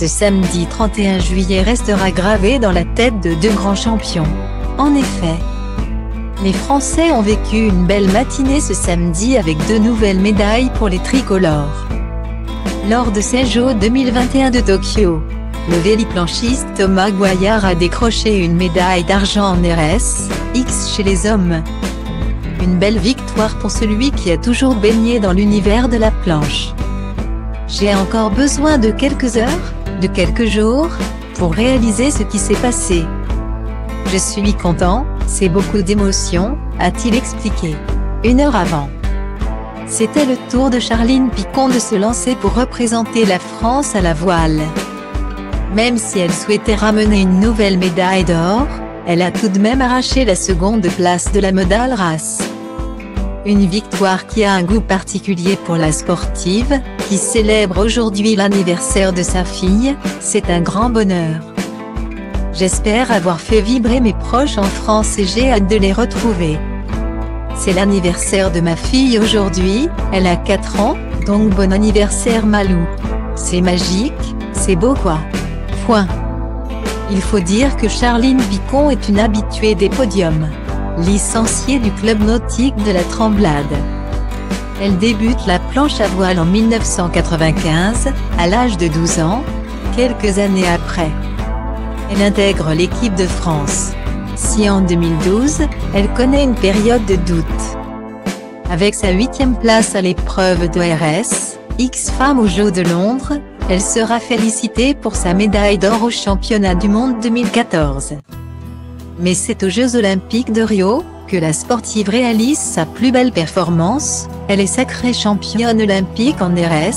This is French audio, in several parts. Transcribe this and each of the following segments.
Ce samedi 31 juillet restera gravé dans la tête de deux grands champions. En effet, les Français ont vécu une belle matinée ce samedi avec deux nouvelles médailles pour les tricolores. Lors de ces Jeux 2021 de Tokyo, le véliplanchiste Thomas Goyard a décroché une médaille d'argent en RS-X chez les hommes. Une belle victoire pour celui qui a toujours baigné dans l'univers de la planche. J'ai encore besoin de quelques heures, de quelques jours, pour réaliser ce qui s'est passé. Je suis content, c'est beaucoup d'émotions, a-t-il expliqué. Une heure avant, c'était le tour de Charline Picon de se lancer pour représenter la France à la voile. Même si elle souhaitait ramener une nouvelle médaille d'or, elle a tout de même arraché la seconde place de la modale race. Une victoire qui a un goût particulier pour la sportive, qui célèbre aujourd'hui l'anniversaire de sa fille, c'est un grand bonheur. J'espère avoir fait vibrer mes proches en France et j'ai hâte de les retrouver. C'est l'anniversaire de ma fille aujourd'hui, elle a 4 ans, donc bon anniversaire Malou. C'est magique, c'est beau quoi. Point. Il faut dire que Charline Picon est une habituée des podiums. Licenciée du club nautique de la Tremblade. Elle débute la planche à voile en 1995, à l'âge de 12 ans, quelques années après. Elle intègre l'équipe de France. Si en 2012, elle connaît une période de doute. Avec sa 8e place à l'épreuve de RS-X Femmes aux Jeux de Londres, elle sera félicitée pour sa médaille d'or aux Championnats du monde 2014. Mais c'est aux Jeux Olympiques de Rio que la sportive réalise sa plus belle performance, elle est sacrée championne olympique en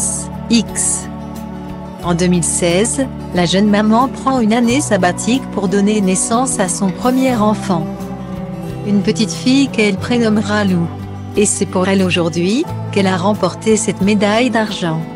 RS-X. En 2016, la jeune maman prend une année sabbatique pour donner naissance à son premier enfant. Une petite fille qu'elle prénommera Lou. Et c'est pour elle aujourd'hui qu'elle a remporté cette médaille d'argent.